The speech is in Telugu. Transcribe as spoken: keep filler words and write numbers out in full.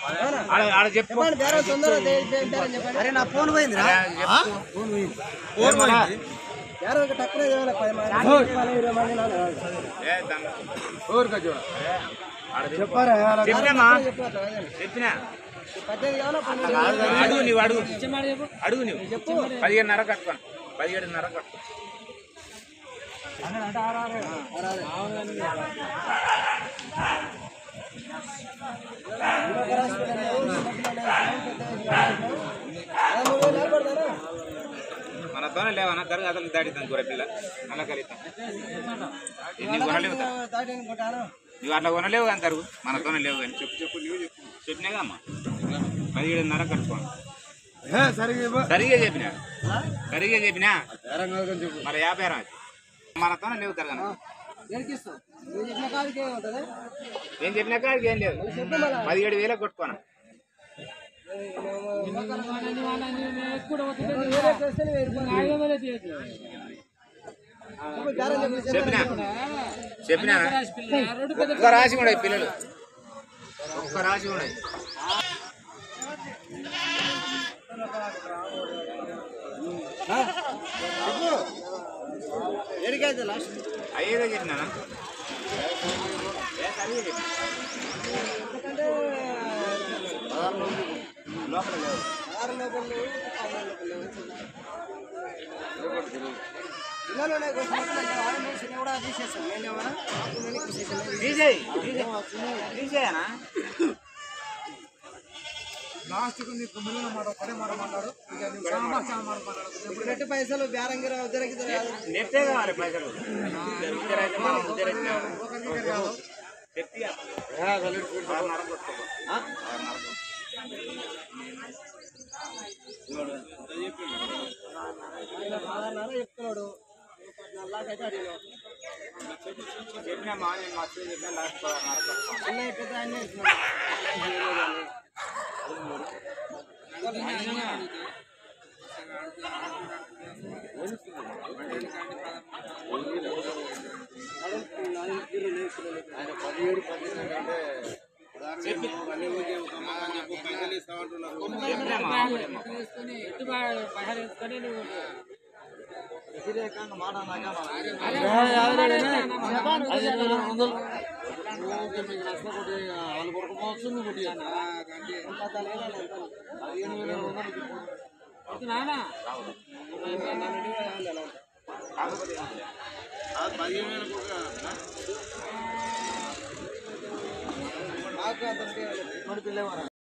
అరే నా ఫోన్ పోయింది చెప్పారా చెప్పినా అడుగు నువ్వు అడుగు అడుగు నువ్వు పదిహేడున్నర కట్టుకోను పదిహేడున్నర కట్టుకో మనతోనే లేవన్నా కరుగు అతను దాటిద్దాం గురపిల్ల అలా కలుగుతాం నువ్వు కొనలేవు నువ్వు అట్లా కొనలేవు కానీ తరుగు మనతోనే లేవు కానీ చెప్పు చెప్పు నువ్వు చెప్పు చెప్పినాగా అమ్మా పదిహేడున్నర కట్టుకోండి సరిగా చెప్పినా సరిగా చెప్పినా మరి యాభై రా మనతోనే లేవు తరగను నేను చెప్పిన కాడికి ఏం లేదు పదిహేడు వేలకు కొట్టుకోను చెప్పినా చెప్పినా ఒక్క రాశి కూడా పిల్లలు ఒక్క రాశి కూడా అయ్యేదే చెప్పినా లోపల లాస్ట్ మాట పడే మాట మాట్లాడు పైసలు బేరంగిరా నెట్టే కావాలి పైసలు చెప్తున్నాడు చెప్పినా మా నేను మస్తు చెప్పినా లాస్ట్ చిన్న పెద్ద అన్నీ పదిహేడు పదిహేను అంటే వ్యతిరేకంగా మాట వాళ్ళు కొట్టుకోవచ్చు నువ్వు కొట్టి పదిహేను వేల పదిహేను వేల